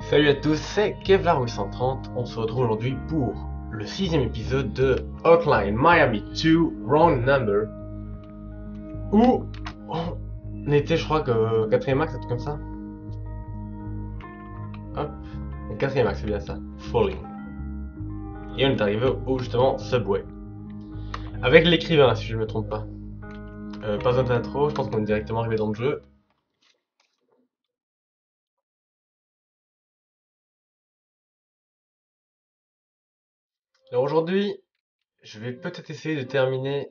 Salut à tous, c'est Kevlar830. On se retrouve aujourd'hui pour le 6ème épisode de Hotline Miami 2 Wrong Number, où on était, je crois, que 4ème acte, un truc comme ça. Hop, le 4ème acte, c'est bien ça, Falling. Et on est arrivé au justement Subway. Avec l'écrivain, si je ne me trompe pas. Pas besoin d'intro, je pense qu'on est directement arrivé dans le jeu. Alors aujourd'hui, je vais peut-être essayer de terminer...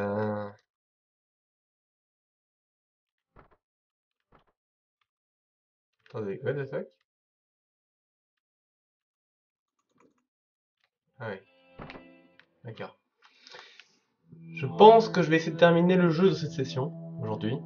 Attendez, what the fuck? Ah oui, d'accord. Je pense que je vais essayer de terminer le jeu de cette session, aujourd'hui.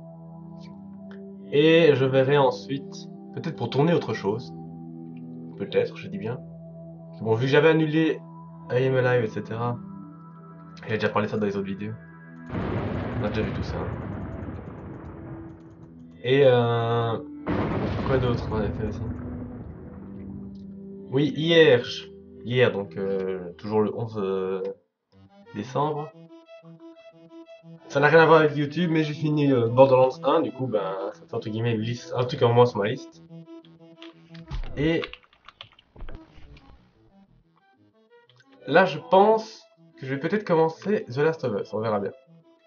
Et je verrai ensuite, peut-être pour tourner autre chose. Peut-être, je dis bien. Bon, vu que j'avais annulé I Am Alive, etc. J'ai déjà parlé de ça dans les autres vidéos. On a déjà vu tout ça. Et quoi d'autre on avait fait aussi? Oui, hier, donc toujours le 11 décembre. Ça n'a rien à voir avec YouTube, mais j'ai fini Borderlands 1, du coup, ben, ça fait entre guillemets une liste, un truc en moins sur ma liste. Et là, je pense que je vais peut-être commencer The Last of Us, on verra bien.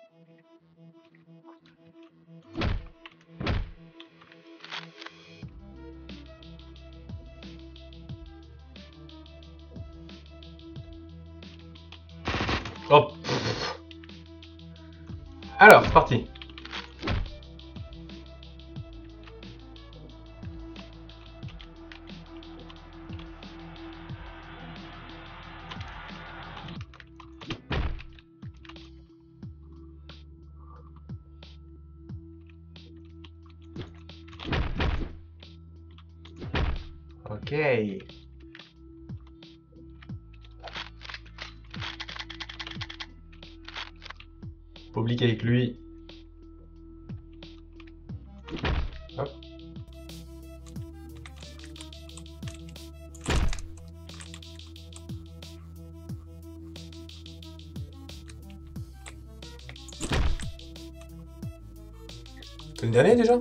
Hop. Alors, c'est parti. Ok. Public avec lui. Hop. C'est le dernier déjà?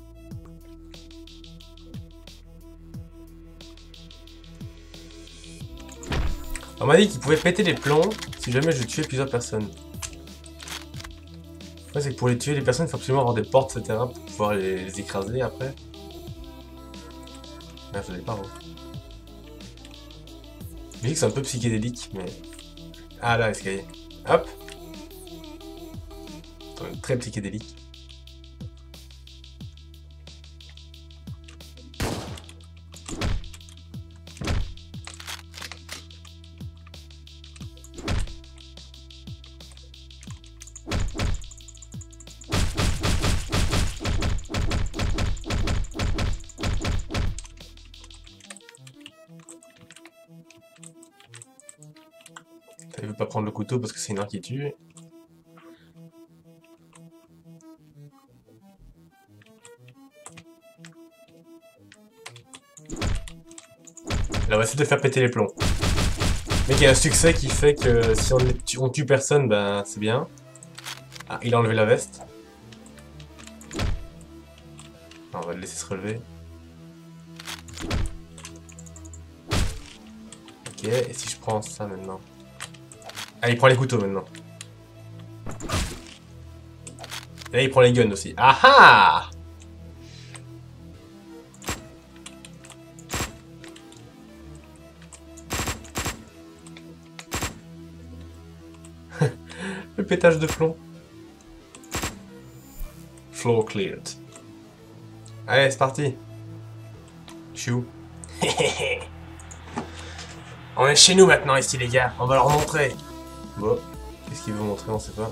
On m'a dit qu'il pouvait péter les plombs si jamais je tuais plusieurs personnes. Ouais, c'est que pour les tuer, les personnes, il faut absolument avoir des portes, etc. pour pouvoir les écraser après. Ah, je l'ai pas, hein. Je dis que c'est un peu psychédélique, mais... Ah là, escalier. Hop. Très psychédélique. Il veut pas prendre le couteau parce que c'est une arme qui tue. Là, on va essayer de faire péter les plombs. Mais il y a un succès qui fait que si on tue personne, ben c'est bien. Ah, il a enlevé la veste. Ah, on va le laisser se relever. Ok, et si je prends ça maintenant? Ah, il prend les couteaux maintenant. Et là, il prend les guns aussi. Ah ah! Le pétage de plomb. Floor cleared. Allez, c'est parti. Chou. On est chez nous maintenant ici les gars, on va leur montrer. Bon, qu'est-ce qu'il veut montrer, on sait pas.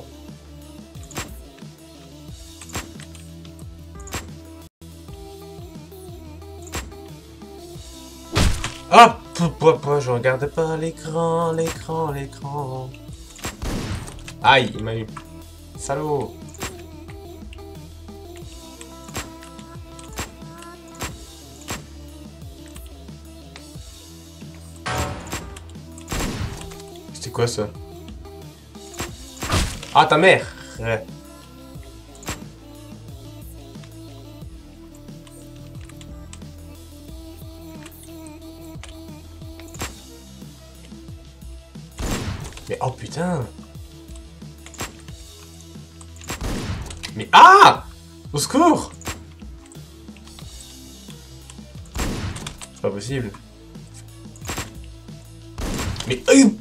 Hop, je regardais pas l'écran. Aïe, il m'a eu. Salaud. quoi ça? Ah, ta mère! Ouais. Mais oh putain! Mais ah! Au secours! C'est pas possible. Mais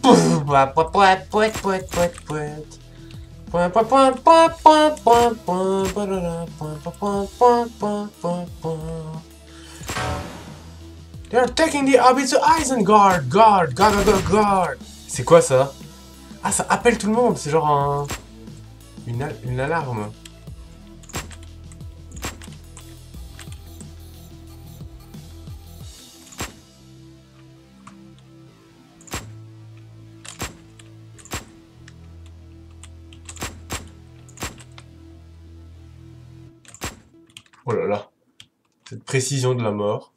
They're taking the abbey to Isengard! Guard! C'est quoi ça? Ah, ça appelle tout le monde! C'est genre un... une alarme. Oh là là. Cette précision de la mort.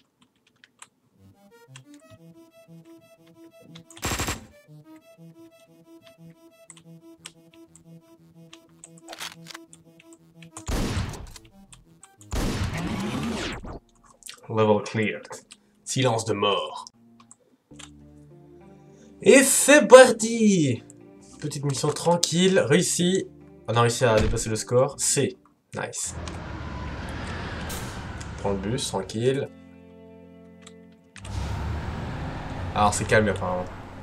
Level cleared. Silence de mort. Et c'est parti! Petite mission tranquille, réussi. On a réussi à dépasser le score. C. Nice. Prends le bus, tranquille. Alors c'est calme apparemment.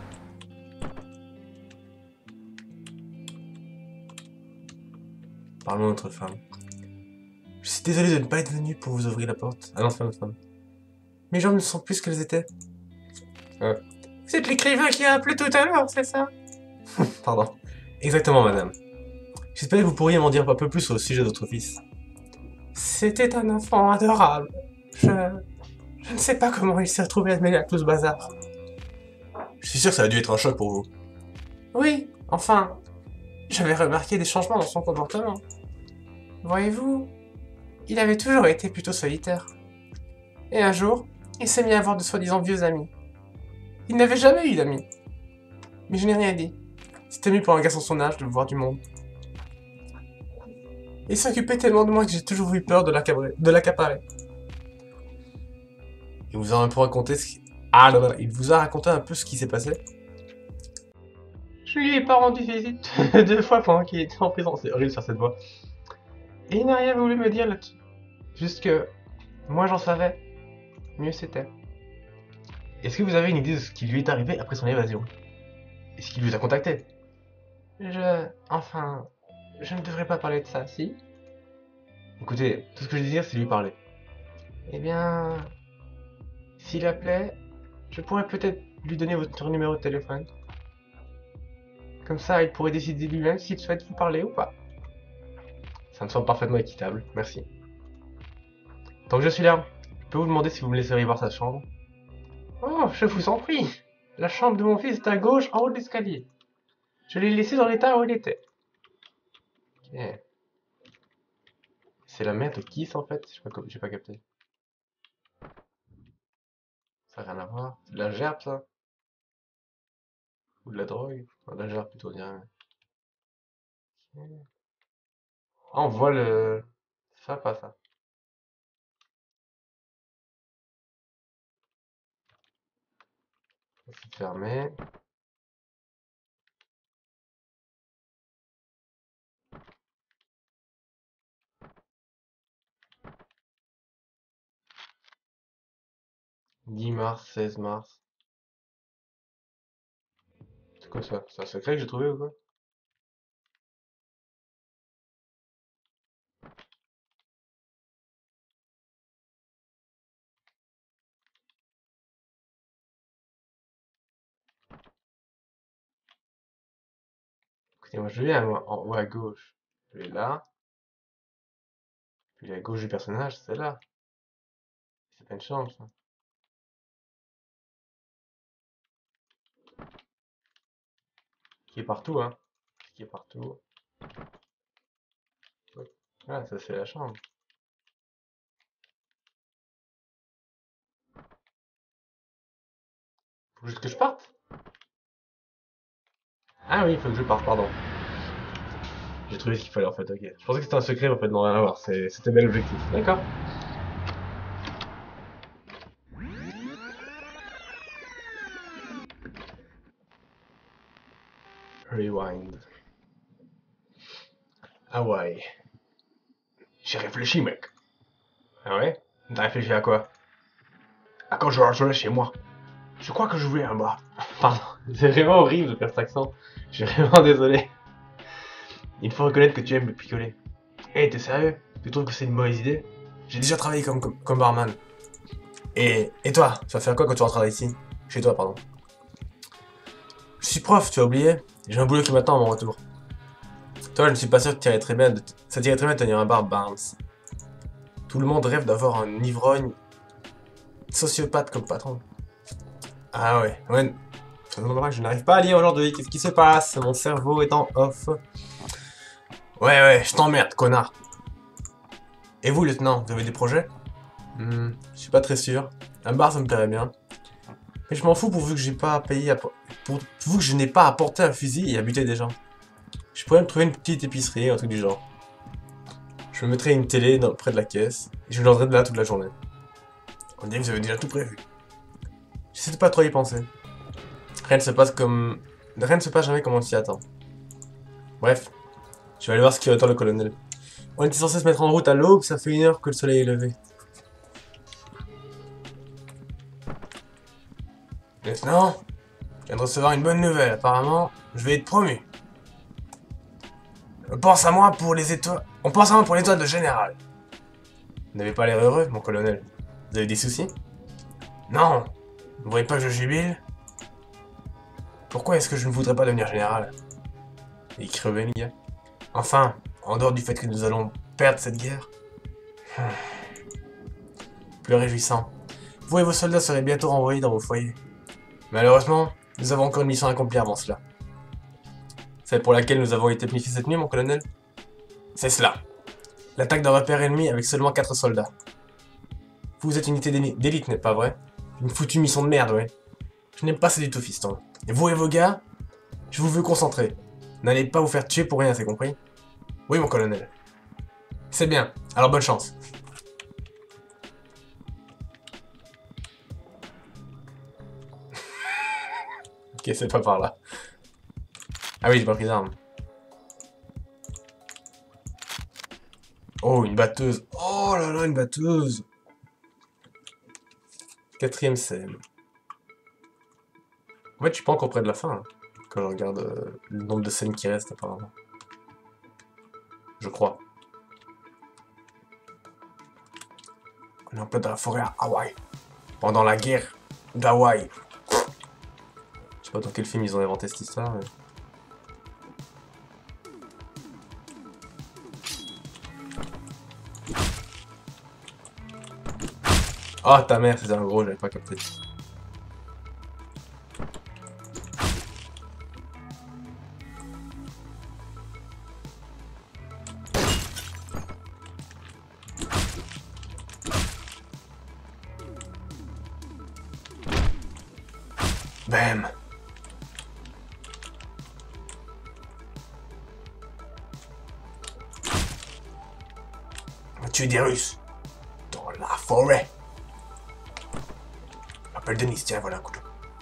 Parlons à notre femme. Je suis désolé de ne pas être venu pour vous ouvrir la porte. Ah non, c'est pas notre femme. Mes jambes ne sont plus ce qu'elles étaient. Vous êtes l'écrivain qui a appelé tout à l'heure, c'est ça? Pardon. Exactement, madame. J'espérais que vous pourriez m'en dire un peu plus au sujet de votre fils. C'était un enfant adorable. Je ne sais pas comment il s'est retrouvé à se mêler à tout ce bazar. Je suis sûr que ça a dû être un choc pour vous. Oui, enfin, j'avais remarqué des changements dans son comportement. Voyez-vous, il avait toujours été plutôt solitaire. Et un jour, il s'est mis à avoir de soi-disant vieux amis. Il n'avait jamais eu d'amis. Mais je n'ai rien dit. C'était mieux pour un garçon de son âge de voir du monde. Il s'occupait tellement de moi que j'ai toujours eu peur de l'accaparer. Il vous a un peu raconté ce qui... Ah là là, il vous a raconté un peu ce qui s'est passé. Je lui ai pas rendu visite 2 fois pendant qu'il était en prison. C'est horrible sur cette voix. Et il n'a rien voulu me dire là-dessus. Juste que moi j'en savais, mieux c'était. Est-ce que vous avez une idée de ce qui lui est arrivé après son évasion? Est-ce qu'il vous a contacté? Enfin... Je ne devrais pas parler de ça, si? Écoutez, tout ce que je désire, c'est lui parler. Eh bien... S'il appelait, je pourrais peut-être lui donner votre numéro de téléphone. Comme ça, il pourrait décider lui-même s'il souhaite vous parler ou pas. Ça me semble parfaitement équitable, merci. Tant que je suis là, je peux vous demander si vous me laisseriez voir sa chambre? Oh, je vous en prie. La chambre de mon fils est à gauche, en haut de l'escalier. Je l'ai laissé dans l'état où il était. Ok. C'est la mère de qui ça en fait? J'ai pas capté. Ça n'a rien à voir. C'est de la gerbe ça? Ou de la drogue? Enfin, de la gerbe plutôt, on dirait. Ok. Ah, on voit le... Ça, pas ça. C'est fermé. « 10 mars, 16 mars. C'est quoi ça? C'est un secret que j'ai trouvé ou quoi? Écoutez, moi je vais en haut à gauche. Je vais là. Puis à gauche du personnage, c'est là. C'est pas une chambre ça. Qui est partout, hein. Qui est partout. Ah, ça c'est la chambre. Faut juste que je parte. Ah oui, il faut que je parte, pardon. J'ai trouvé ce qu'il fallait en fait, ok. Je pensais que c'était un secret, en fait, non, rien à voir. C'était bel objectif. D'accord. Rewind. Ah ouais. J'ai réfléchi, mec. Ah ouais? T'as réfléchi à quoi? À quand je retourner chez moi. Je crois que je voulais un bar. Pardon, c'est vraiment horrible de faire cet accent. Je suis vraiment désolé. Il faut reconnaître que tu aimes me picoler. Hé, t'es sérieux? Tu trouves que c'est une mauvaise idée? J'ai déjà travaillé comme barman. Et toi, tu vas faire quoi quand tu rentreras ici? Chez toi, pardon. Je suis prof, tu as oublié? J'ai un boulot qui m'attend à mon retour. Toi, je ne suis pas sûr que ça t'irait très bien de tenir un bar Barnes. Tout le monde rêve d'avoir un ivrogne sociopathe comme patron. Ah ouais, ouais. Je n'arrive pas à lire aujourd'hui, qu'est-ce qui se passe? Mon cerveau est en off. Ouais, je t'emmerde, connard. Et vous, lieutenant, vous avez des projets? Je suis pas très sûr. Un bar, ça me plairait bien. Mais je m'en fous pourvu que j'ai pas à payer pourvu que je n'ai pas à porter un fusil et à buter des gens. Je pourrais me trouver une petite épicerie, un truc du genre. Je me mettrais une télé près de la caisse, et je viendrai de là toute la journée. On dirait que vous avez déjà tout prévu. J'essaie de pas trop y penser. Rien ne se passe jamais comme on s'y attend. Bref, je vais aller voir ce qui attend le colonel. On était censé se mettre en route à l'aube, ça fait 1 heure que le soleil est levé. Maintenant, je viens de recevoir une bonne nouvelle, apparemment, je vais être promu. On pense à moi pour les étoiles de général. Vous n'avez pas l'air heureux, mon colonel. Vous avez des soucis? Non. Vous voyez pas que je jubile? Pourquoi est-ce que je ne voudrais pas devenir général? Il crevait, les gars. Enfin, en dehors du fait que nous allons perdre cette guerre. Plus réjouissant. Vous et vos soldats serez bientôt renvoyés dans vos foyers. Malheureusement, nous avons encore une mission à accomplir avant cela. Celle pour laquelle nous avons été planifiés cette nuit, mon colonel? C'est cela. L'attaque d'un repère ennemi avec seulement 4 soldats. Vous êtes une unité d'élite, n'est-ce pas vrai? Une foutue mission de merde, ouais. Je n'aime pas ça du tout, fiston. Et vous et vos gars, je vous veux concentrer. N'allez pas vous faire tuer pour rien, c'est compris? Oui, mon colonel. C'est bien, alors bonne chance. Ok, c'est pas par là. Ah oui, j'ai pas pris d'armes. Oh, une batteuse. Oh là là, une batteuse. 4ème scène. En fait, je suis pas encore près de la fin, hein, quand je regarde le nombre de scènes qui restent, apparemment. Je crois. On est en plein dans la forêt à Hawaï. Pendant la guerre d'Hawaï. Je sais pas dans quel film ils ont inventé cette histoire, mais... Oh, ta mère, c'était un gros, j'avais pas capté. Bam! On a tué des Russes. Dans la forêt. Je m'appelle Denis, tiens, voilà un couteau.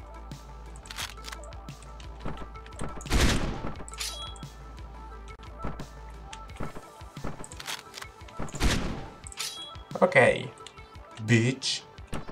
Ok. Bitch.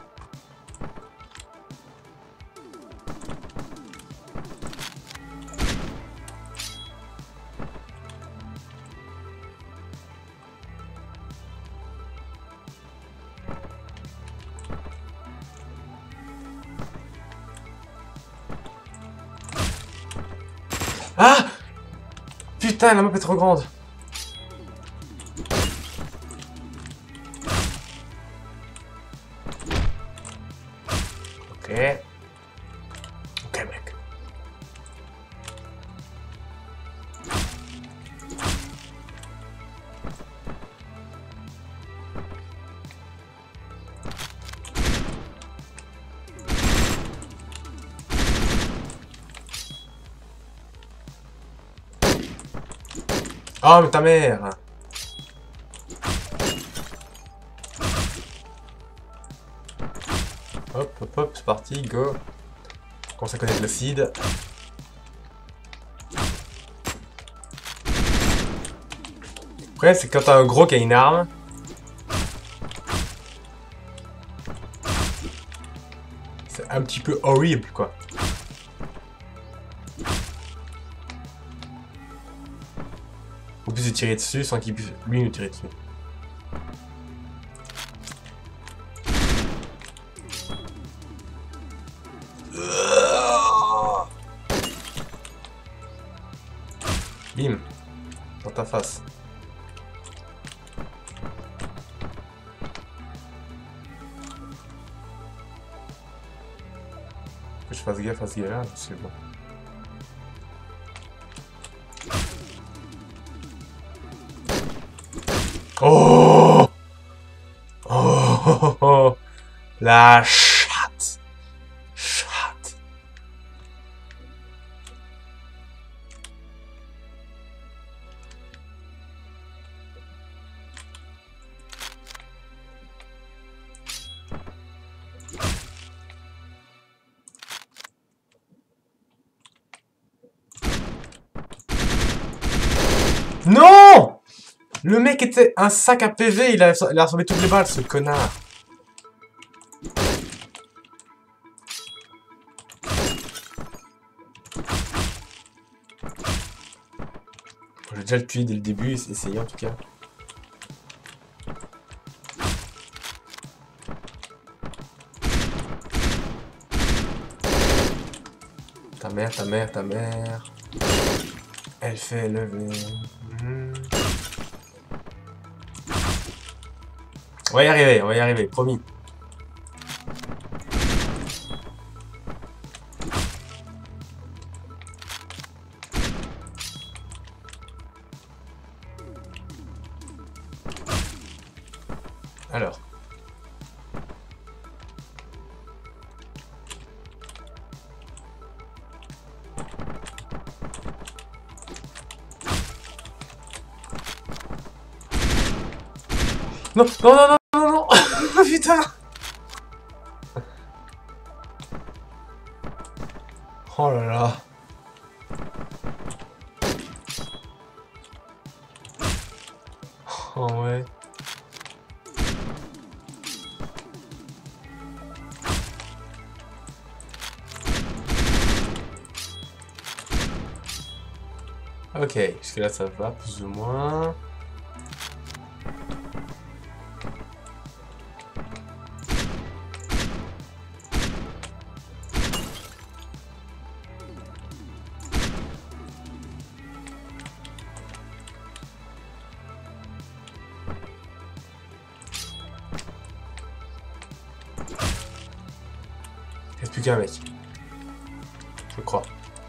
Ah! Putain, la map est trop grande. Ok. Ok, mec. Oh, mais ta mère! Hop, hop, hop, c'est parti, go! On commence à connaître le seed. Après, c'est quand t'as un gros qui a une arme. C'est un petit peu horrible, quoi. Faut plus de tirer dessus sans qu'il puisse lui nous tirer dessus. Bim. Dans ta face. Que je fasse gaffe à ce gars-là, c'est bon. Oh! Oh! La chatte! Chatte! Non! Le mec était un sac à PV, il a absorbé toutes les balles, ce connard. Je vais déjà le tuer dès le début, essayer en tout cas. Ta mère, ta mère, ta mère. Elle fait lever. On va y arriver, promis. Alors. Non, non, non, non, non, non. Oh, putain. Oh là là. Oh ouais. Ok, jusque là ça va, plus ou moins. Il reste plus qu'un mec. Je crois.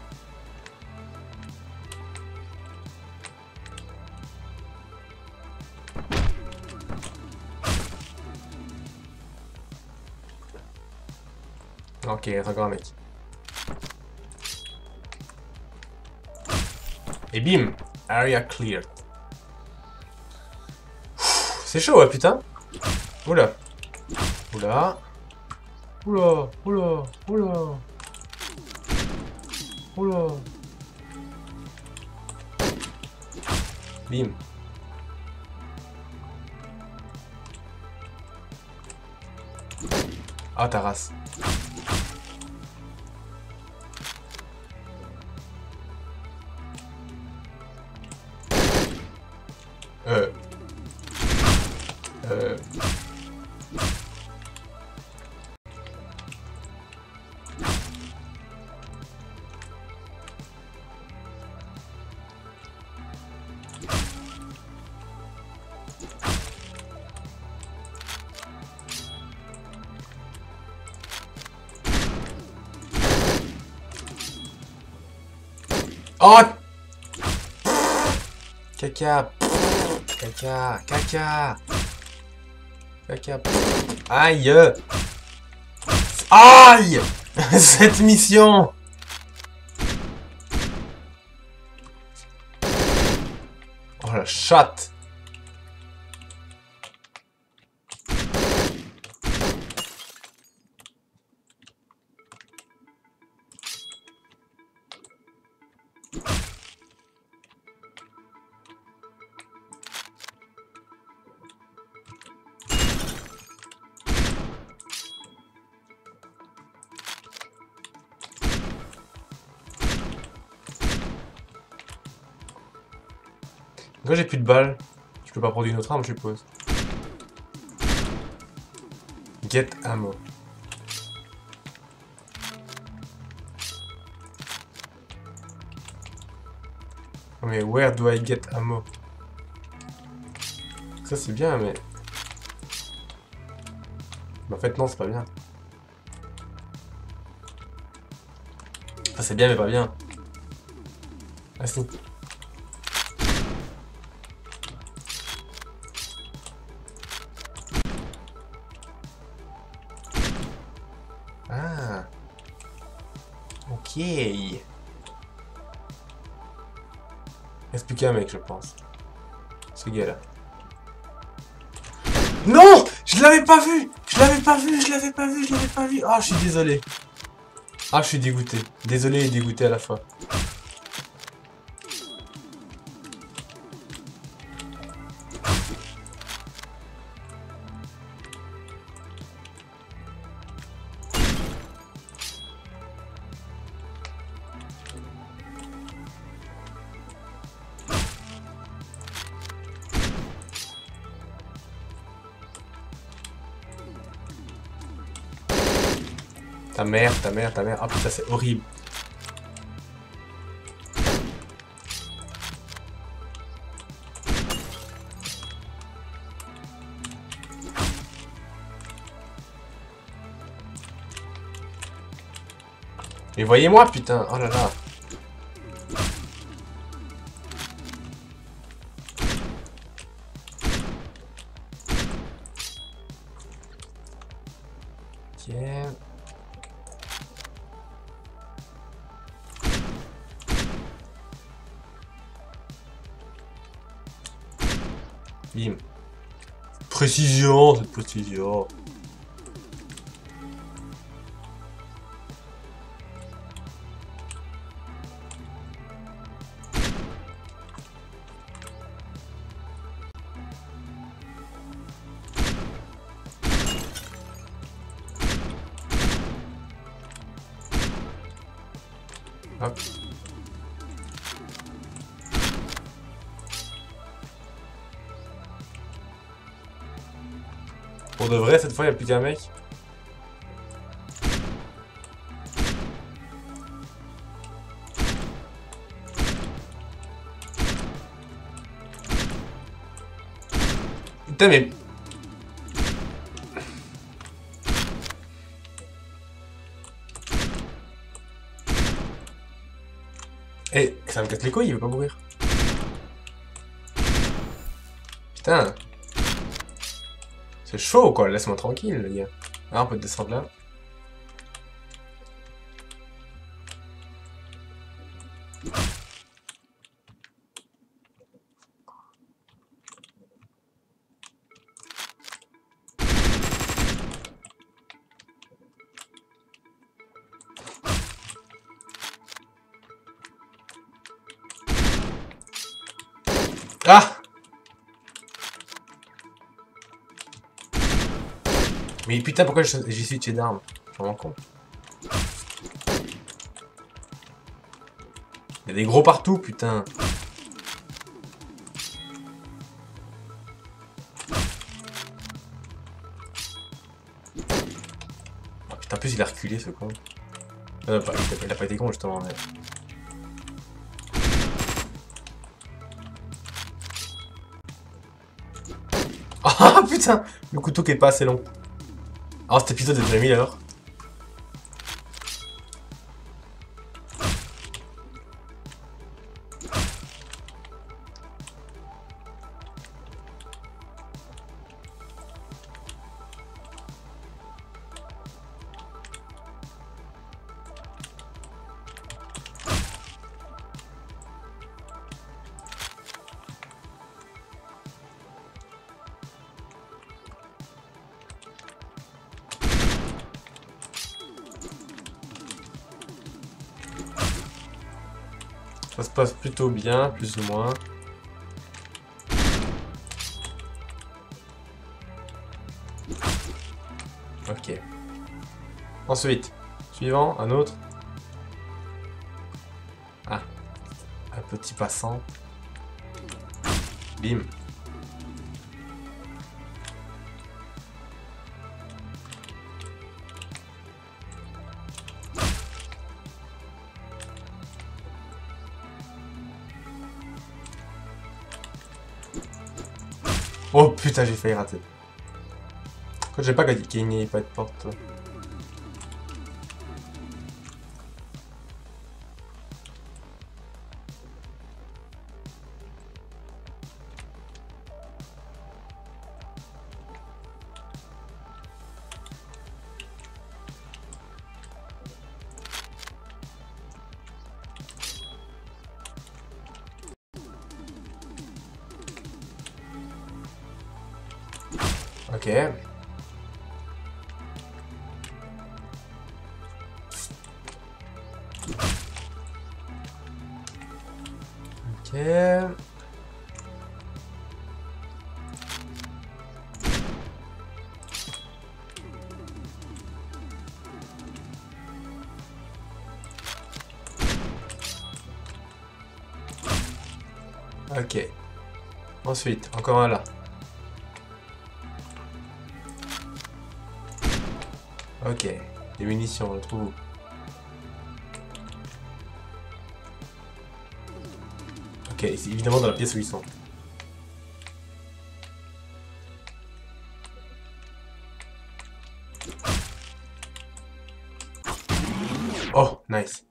Ok, il reste encore un mec. Et bim! Area cleared. C'est chaud, hein, putain! Oula! Oula! Oula! Oula! Oula! Oula! Bim! Ah, ta race! Oh! Caca! Caca! Caca! Caca! Aïe! Aïe! Cette mission! Oh Oh la chatte. Moi j'ai plus de balles. Je peux pas prendre une autre arme, je suppose. Get ammo. Oh, mais where do I get ammo? Ça c'est bien, mais... En fait non, c'est pas bien. Ça c'est bien, mais pas bien. Ah si. Ah. Ok. Il reste plus qu'un mec, je pense. Ce gars-là. Non! Je l'avais pas vu! Je l'avais pas vu! Je l'avais pas vu! Je l'avais pas vu! Ah, je suis désolé. Ah, je suis dégoûté. Désolé et dégoûté à la fois. Ta mère, ta mère, ta mère. Ah putain, c'est horrible. Mais voyez-moi, putain. Oh là là. Ok. Bim. Précision, cette précision. Hop. Pour de vrai, cette fois, il n'y a plus qu'un mec. Putain, mais... Eh, ça me casse les couilles, il veut pas mourir. Putain. C'est chaud, quoi. Laisse-moi tranquille, les gars. Ah, on peut descendre là. Ah! Mais putain, pourquoi j'ai switché d'armes? Je me rends compte. Il y a des gros partout, putain. Oh, putain, en plus il a reculé ce con. Il a pas été con justement, mais... Ah putain! Le couteau qui est pas assez long. Alors cet épisode est déjà mis alors. Ça se passe plutôt bien, plus ou moins. Ok. Ensuite, suivant, un autre. Ah, un petit passant. Bim. Oh putain, j'ai failli rater. J'ai pas qu'il n'y ait pas de porte. Ok. Ok. Ok. Ensuite, encore un là. Ok. Des munitions, on le trouve où? Ok, c'est évidemment dans la pièce où ils sont. Oh, nice.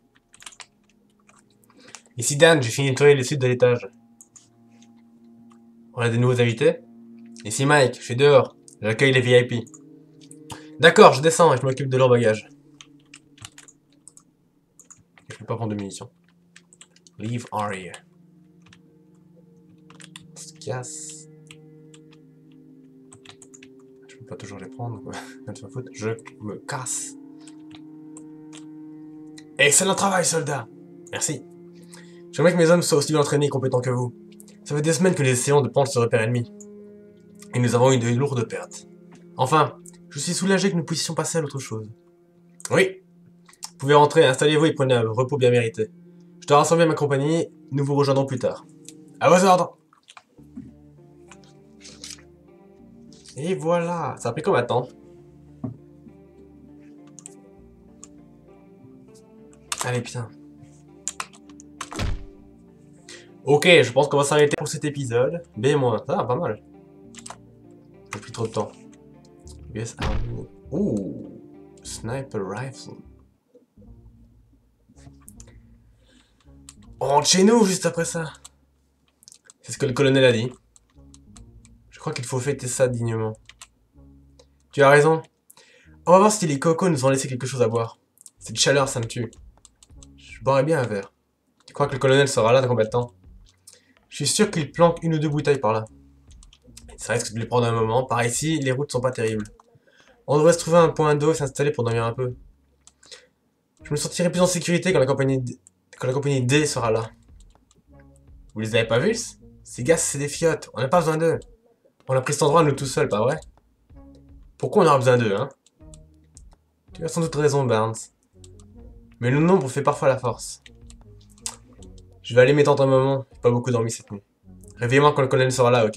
Ici Dan, j'ai fini de nettoyer les suites de l'étage. On a des nouveaux invités? Ici Mike, je suis dehors. J'accueille les VIP. D'accord, je descends et je m'occupe de leur bagage. Je peux pas prendre de munitions. Leave area. On se casse. Je peux pas toujours les prendre, quoi. Je me casse. Excellent travail, soldat. Merci. J'aimerais que mes hommes soient aussi bien entraînés et compétents que vous. Ça fait des semaines que nous essayons de prendre ce repère ennemi. Et nous avons eu de lourdes pertes. Enfin, je suis soulagé que nous puissions passer à l'autre chose. Oui. Vous pouvez rentrer, installez-vous et prenez un repos bien mérité. Je dois rassembler ma compagnie, nous vous rejoindrons plus tard. À vos ordres. Et voilà, ça a pris combien de temps? Allez, putain. Ok, je pense qu'on va s'arrêter pour cet épisode. B-, ça va, pas mal. J'ai pris trop de temps. US Army. Ouh, Sniper Rifle. On rentre chez nous juste après ça. C'est ce que le colonel a dit. Je crois qu'il faut fêter ça dignement. Tu as raison. On va voir si les cocos nous ont laissé quelque chose à boire. Cette chaleur, ça me tue. Je boirais bien un verre. Tu crois que le colonel sera là dans combien de temps? Je suis sûr qu'il planque une ou deux bouteilles par là. Ça risque de lui prendre un moment. Par ici, les routes sont pas terribles. On devrait se trouver un point d'eau et s'installer pour dormir un peu. Je me sentirai plus en sécurité quand la compagnie D sera là. Vous les avez pas vus? Ces gars, c'est des fiottes. On n'a pas besoin d'eux. On a pris cet endroit à nous tout seuls, pas vrai? Pourquoi on aura besoin d'eux, hein? Tu as sans doute raison, Barnes. Mais le nombre fait parfois la force. Je vais aller m'étendre un moment. J'ai pas beaucoup dormi cette nuit. Réveillez-moi quand le colonel sera là, ok?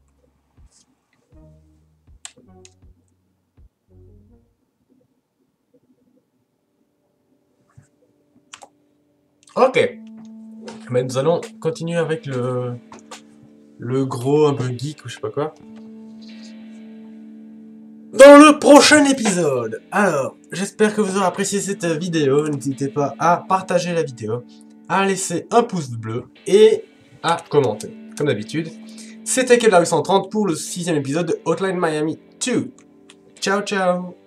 Ok. Mais nous allons continuer avec le gros, un peu geek ou je sais pas quoi. Dans le prochain épisode. Alors, j'espère que vous aurez apprécié cette vidéo. N'hésitez pas à partager la vidéo, à laisser un pouce bleu et à commenter. Comme d'habitude, c'était Kevlar 830 pour le 6e épisode de Hotline Miami 2. Ciao, ciao.